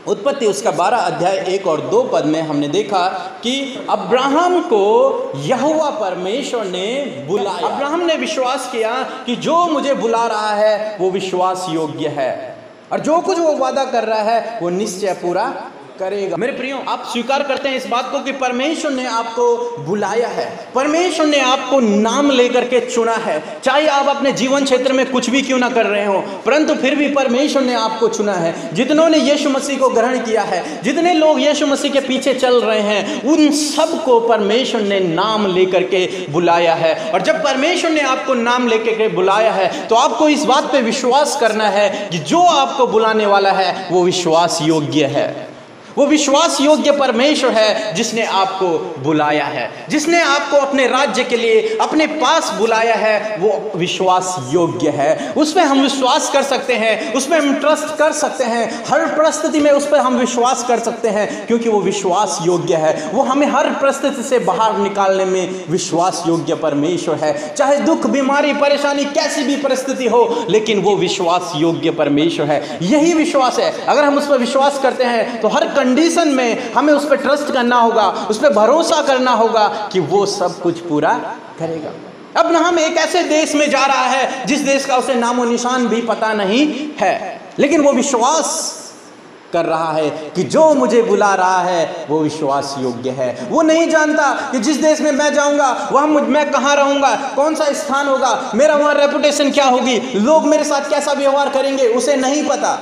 उत्पत्ति उसका 12 अध्याय 1 और 2 पद में हमने देखा कि अब्राहम को यहोवा परमेश्वर ने बुलाया। अब्राहम ने विश्वास किया कि जो मुझे बुला रहा है वो विश्वास योग्य है और जो कुछ वो वादा कर रहा है वो निश्चय पूरा करेगा। मेरे प्रियो, आप स्वीकार करते हैं इस बात को कि परमेश्वर ने आपको बुलाया है, परमेश्वर ने आपको नाम लेकर के चुना है। चाहे आप अपने जीवन क्षेत्र में कुछ भी क्यों ना कर रहे हो, परंतु फिर भी परमेश्वर ने आपको चुना है। जितनों ने यीशु मसीह को ग्रहण किया है, जितने लोग यीशु मसीह के पीछे चल रहे हैं, उन सबको परमेश्वर ने नाम लेकर के बुलाया है। और जब परमेश्वर ने आपको नाम लेकर के बुलाया है तो आपको इस बात पे विश्वास करना है कि जो आपको बुलाने वाला है वो विश्वास योग्य है। वो विश्वास योग्य परमेश्वर है जिसने आपको बुलाया है, जिसने आपको अपने राज्य के लिए अपने पास बुलाया है। वो विश्वास योग्य है, उस पर हम विश्वास कर सकते हैं, उस पर हम ट्रस्ट कर सकते हैं। हर परिस्थिति में उस पर हम विश्वास कर सकते हैं क्योंकि वो विश्वास योग्य है। वो हमें हर परिस्थिति से बाहर निकालने में विश्वास योग्य परमेश्वर है। चाहे दुख, बीमारी, परेशानी, कैसी भी परिस्थिति हो, लेकिन वो विश्वास योग्य परमेश्वर है। यही विश्वास है। अगर हम उस पर विश्वास करते हैं तो हर कंडीशन में हमें उस पर ट्रस्ट करना होगा, उस पर भरोसा करना होगा कि वो सब कुछ पूरा करेगा। अब हम एक ऐसे देश में जा रहा है जिस देश का उसे नामो निशान भी पता नहीं है, लेकिन वो विश्वास कर रहा है कि जो मुझे बुला रहा है वो विश्वास योग्य है। वो नहीं जानता कि जिस देश में मैं जाऊंगा वहां मैं कहां रहूंगा, कौन सा स्थान होगा, मेरा वहां रेपुटेशन क्या होगी, लोग मेरे साथ कैसा व्यवहार करेंगे, उसे नहीं पता।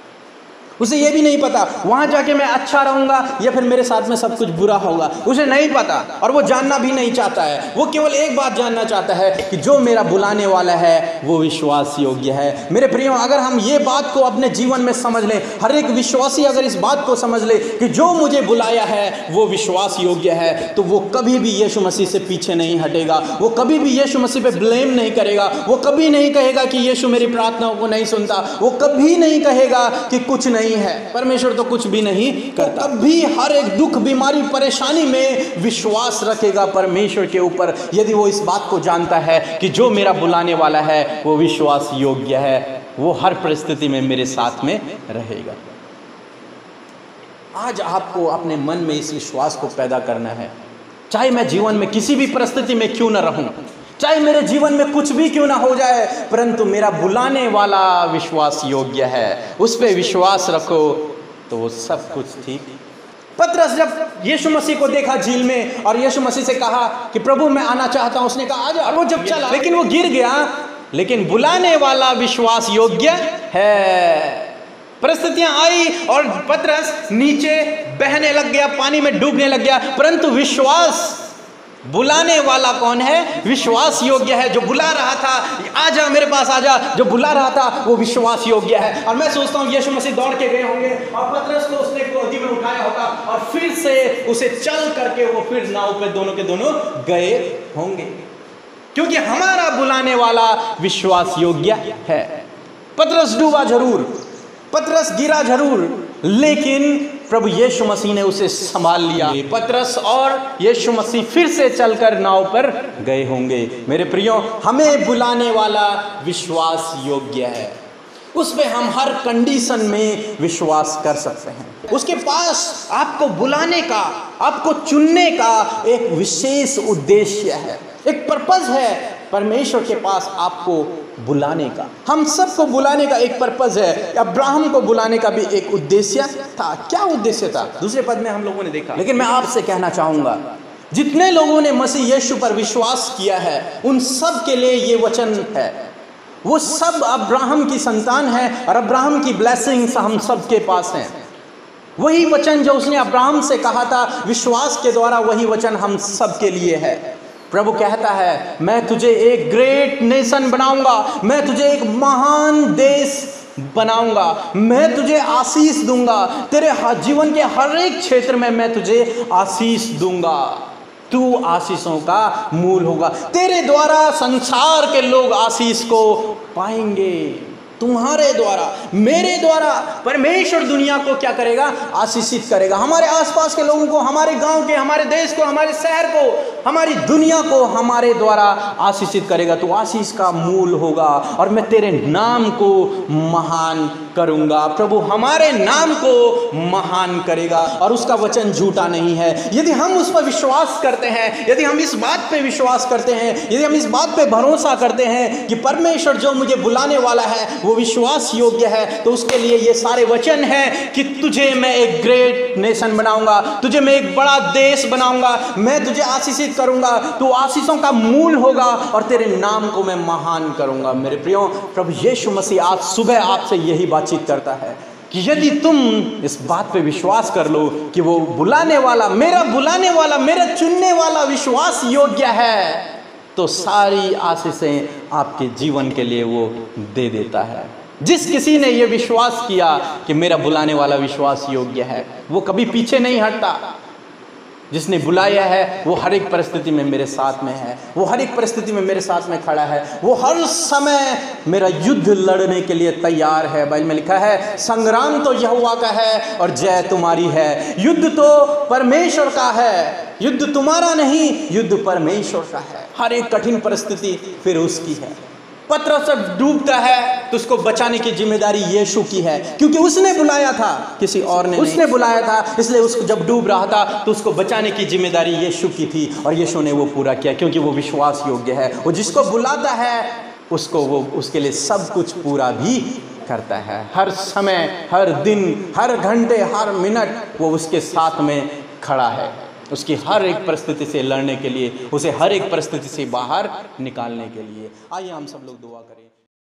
उसे ये भी नहीं पता वहां जाके मैं अच्छा रहूंगा या फिर मेरे साथ में सब कुछ बुरा होगा, उसे नहीं पता और वो जानना भी नहीं चाहता है। वो केवल एक बात जानना चाहता है कि जो मेरा बुलाने वाला है वो विश्वास योग्य है। मेरे प्रियो, अगर हम ये बात को अपने जीवन में समझ लें, हर एक विश्वासी अगर इस बात को समझ ले कि जो मुझे बुलाया है वो विश्वास योग्य है, तो वो कभी भी यीशु मसीह से पीछे नहीं हटेगा। वो कभी भी यीशु मसीह पे ब्लेम नहीं करेगा। वो कभी नहीं कहेगा कि यीशु मेरी प्रार्थनाओं को नहीं सुनता। वो कभी नहीं कहेगा कि कुछ नहीं है, परमेश्वर तो कुछ भी नहीं करता। कभी हर एक दुख, बीमारी, परेशानी में विश्वास रखेगा परमेश्वर के ऊपर, यदि वो इस बात को जानता है कि जो मेरा बुलाने वाला है वो विश्वास योग्य है, वो हर परिस्थिति में मेरे साथ में रहेगा। आज आपको अपने मन में इस विश्वास को पैदा करना है। चाहे मैं जीवन में किसी भी परिस्थिति में क्यों ना रहूं, चाहे मेरे जीवन में कुछ भी क्यों ना हो जाए, परंतु मेरा बुलाने वाला विश्वास योग्य है। उस पर विश्वास रखो तो वो सब कुछ ठीक। पतरस जब यीशु मसीह को देखा झील में और यीशु मसीह से कहा कि प्रभु मैं आना चाहता हूं, उसने कहा आजा। और वो जब चला, लेकिन वो गिर गया, लेकिन बुलाने वाला विश्वास योग्य है। परिस्थितियां आई और पतरस नीचे बहने लग गया, पानी में डूबने लग गया, परंतु विश्वास बुलाने वाला कौन है? विश्वास योग्य है। जो बुला रहा था आजा मेरे पास आजा, जो बुला रहा था वो विश्वास योग्य है। और मैं सोचता हूँ यीशु मसीह दौड़ के गए होंगे और पतरस को उसने गोदी में उठाया होगा और फिर से उसे चल करके वो फिर नाव पे दोनों के दोनों गए होंगे, क्योंकि हमारा बुलाने वाला विश्वास योग्य है। पतरस डूबा जरूर, पतरस गिरा जरूर, लेकिन प्रभु यीशु मसीह ने उसे संभाल लिया। पतरस और यीशु मसीह फिर से चलकर नाव पर गए होंगे। मेरे प्रियो, हमें बुलाने वाला विश्वास योग्य है। उस पे हम हर कंडीशन में विश्वास कर सकते हैं। उसके पास आपको बुलाने का, आपको चुनने का एक विशेष उद्देश्य है, एक पर्पस है। परमेश्वर के पास आपको बुलाने का, हम सबको बुलाने का एक पर्पस है। अब्राहम को बुलाने का भी एक उद्देश्य था। क्या उद्देश्य था? दूसरे पद में हम लोगों ने देखा। लेकिन मैं आपसे कहना चाहूंगा, जितने लोगों ने मसीह यीशु पर विश्वास किया है उन सब के लिए ये वचन है। वो सब अब्राहम की संतान है और अब्राहम की ब्लेसिंग्स हम सब के पास हैं। वही वचन जो उसने अब्राहम से कहा था विश्वास के द्वारा, वही वचन हम सब के लिए है। प्रभु कहता है मैं तुझे एक ग्रेट नेशन बनाऊंगा, मैं तुझे एक महान देश बनाऊंगा, मैं तुझे आशीष दूंगा, तेरे जीवन के हर एक क्षेत्र में मैं तुझे आशीष दूंगा, तू आशीषों का मूल होगा। तेरे द्वारा संसार के लोग आशीष को पाएंगे, तुम्हारे द्वारा, मेरे द्वारा परमेश्वर दुनिया को क्या करेगा? आशीषित करेगा। हमारे आसपास के लोगों को, हमारे गांव के, हमारे देश को, हमारे शहर को, हमारी दुनिया को हमारे द्वारा आशीषित करेगा। तो आशीष का मूल होगा और मैं तेरे नाम को महान करूंगा। प्रभु हमारे नाम को महान करेगा और उसका वचन झूठा नहीं है। यदि हम उस पर विश्वास करते हैं, यदि हम इस बात पे विश्वास करते हैं, यदि हम इस बात पे भरोसा करते हैं कि परमेश्वर जो मुझे बुलाने वाला है वो विश्वास योग्य है, तो उसके लिए ये सारे वचन हैं कि तुझे मैं एक ग्रेट नेशन बनाऊंगा, तुझे मैं एक बड़ा देश बनाऊंगा, मैं तुझे आशीषित करूंगा, तू आशीषों का मूल होगा और तेरे नाम को मैं महान करूंगा। मेरे प्रियो, प्रभु यीशु मसीह आज सुबह आपसे यही बातचीत करता है कि यदि तुम इस बात पे विश्वास कर लो कि वो बुलाने वाला, मेरा चुनने वाला विश्वास योग्य है, तो सारी आशीषें आपके जीवन के लिए वो दे देता है। जिस किसी ने ये विश्वास किया कि मेरा बुलाने वाला विश्वास योग्य है, वो कभी पीछे नहीं हटता। जिसने बुलाया है वो हर एक परिस्थिति में मेरे साथ में है, वो हर एक परिस्थिति में मेरे साथ में खड़ा है, वो हर समय मेरा युद्ध लड़ने के लिए तैयार है। बाइबल में लिखा है, संग्राम तो यहोवा का है और जय तुम्हारी है। युद्ध तो परमेश्वर का है, युद्ध तुम्हारा नहीं, युद्ध परमेश्वर का है। हर एक कठिन परिस्थिति फिर उसकी है। पतरस जब डूबता है तो उसको बचाने की जिम्मेदारी यीशु की है, क्योंकि उसने बुलाया था, किसी और ने उसने बुलाया था, इसलिए उसको जब डूब रहा था तो उसको बचाने की जिम्मेदारी यीशु की थी और यीशु ने वो पूरा किया, क्योंकि वो विश्वास योग्य है। वो जिसको बुलाता है उसको वो उसके लिए सब कुछ पूरा भी करता है। हर समय, हर दिन, हर घंटे, हर मिनट वो उसके साथ में खड़ा है, उसकी हर एक परिस्थिति से लड़ने के लिए, उसे हर एक परिस्थिति से बाहर निकालने के लिए। आइए हम सब लोग दुआ करें।